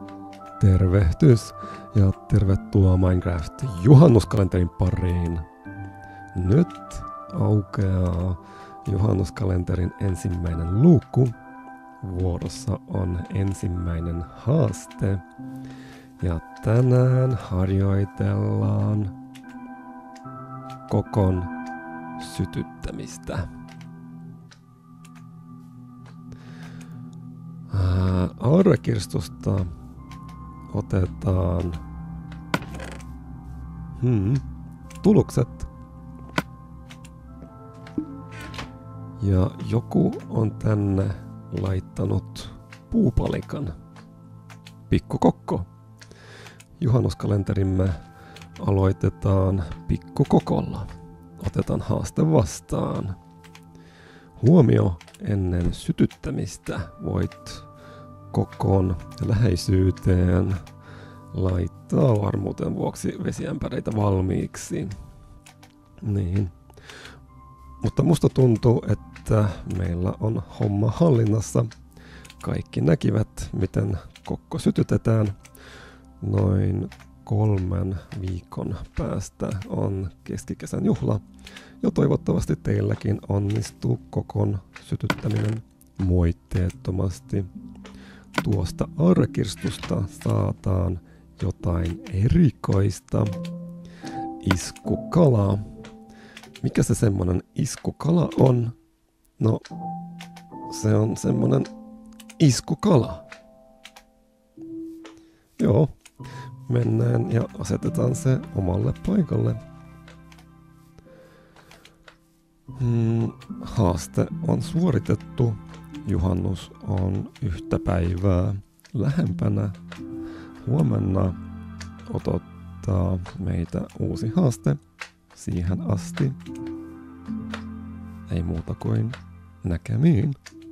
Tervehdys ja tervetuloa Minecraft-juhannuskalenterin pariin. Nyt aukeaa juhannuskalenterin ensimmäinen luukku. Vuorossa on ensimmäinen haaste. Ja tänään harjoitellaan kokon sytyttämistä. Aurakirstusta otetaan tulukset. Ja joku on tänne laittanut puupalikan. Pikkukokko. Juhannuskalenterimme aloitetaan pikkukokolla. Otetaan haaste vastaan. Huomio ennen sytyttämistä voit kokon läheisyyteen laittaa varmuuden vuoksi vesiämpäreitä valmiiksi. Niin. Mutta musta tuntuu, että meillä on homma hallinnassa. Kaikki näkivät, miten kokko sytytetään. Noin 3 viikon päästä on keskikesän juhla. Ja toivottavasti teilläkin onnistuu kokon sytyttäminen moitteettomasti. Tuosta aurakirstusta saataan jotain erikoista. Iskukala. Mikä se semmonen iskukala on? No, se on semmonen iskukala. Joo, mennään ja asetetaan se omalle paikalle. Haaste on suoritettu. Juhannus on 1 päivää lähempänä. Huomenna odottaa meitä uusi haaste. Siihen asti ei muuta kuin näkemiin.